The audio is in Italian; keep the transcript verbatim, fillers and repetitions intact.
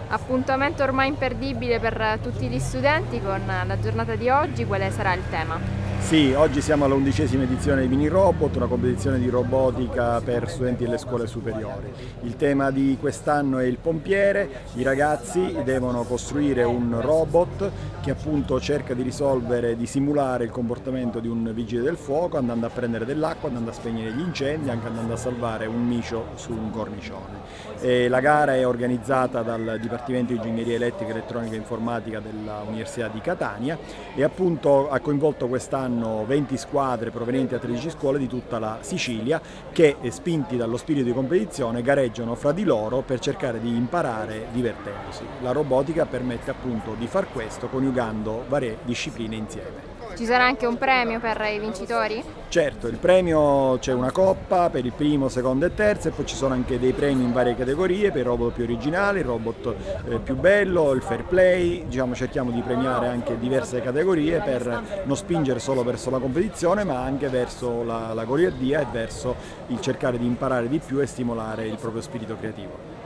Appuntamento ormai imperdibile per tutti gli studenti con la giornata di oggi, quale sarà il tema? Sì, oggi siamo all'undicesima edizione di Mini Robot, una competizione di robotica per studenti delle scuole superiori. Il tema di quest'anno è il pompiere. I ragazzi devono costruire un robot che appunto cerca di risolvere, di simulare il comportamento di un vigile del fuoco, andando a prendere dell'acqua, andando a spegnere gli incendi, anche andando a salvare un micio su un cornicione. E la gara è organizzata dal Dipartimento di Ingegneria Elettrica, Elettronica e Informatica dell'Università di Catania e appunto ha coinvolto quest'anno venti squadre provenienti da tredici scuole di tutta la Sicilia che, spinti dallo spirito di competizione, gareggiano fra di loro per cercare di imparare divertendosi. La robotica permette appunto di far questo coniugando varie discipline insieme. Ci sarà anche un premio per i vincitori? Certo, il premio c'è una coppa per il primo, secondo e terzo e poi ci sono anche dei premi in varie categorie per il robot più originale, il robot eh, più bello, il fair play, diciamo cerchiamo di premiare anche diverse categorie per non spingere solo verso la competizione ma anche verso la, la goliardia e verso il cercare di imparare di più e stimolare il proprio spirito creativo.